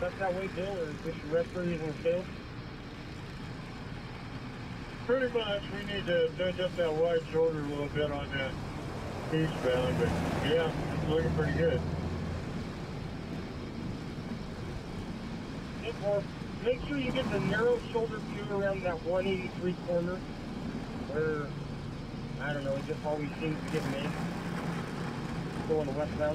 stuck that way, Bill, or is this your rest for using the scales? Pretty much, we need to adjust that wide shoulder a little bit on that eastbound, but yeah, it's looking pretty good. Or make sure you get the narrow shoulder view around that 183 corner, where, I don't know, it just always seems to get made going westbound.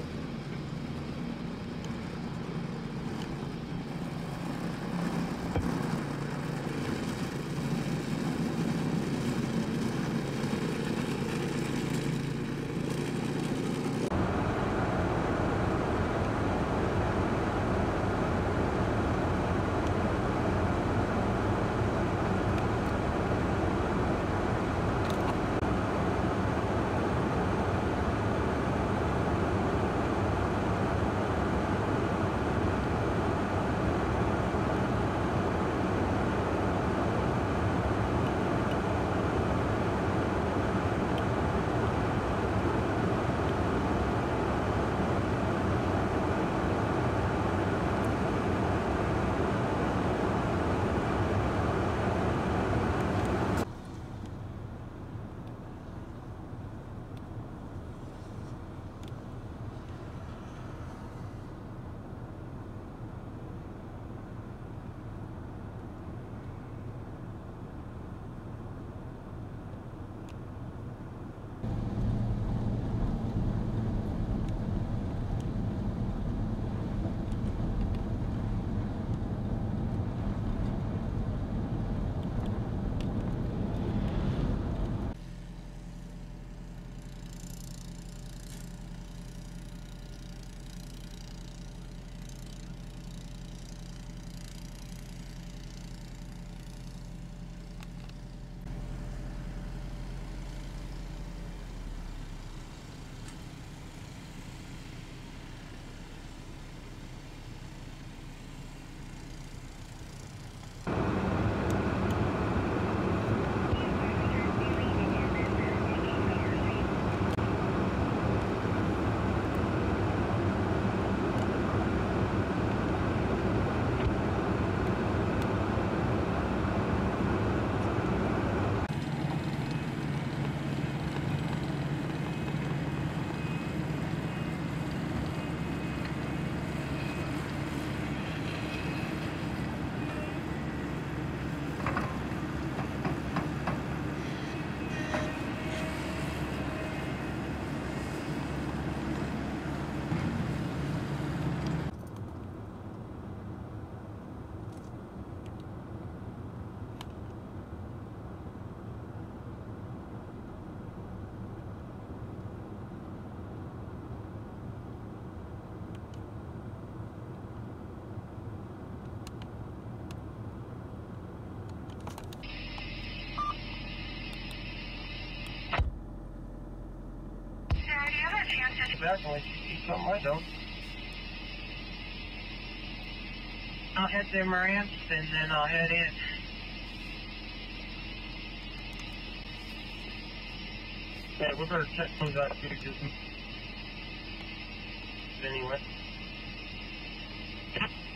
Definitely. See something I don't. I'll head to Marantz and then I'll head in. Yeah, we better check those out too, just anyway.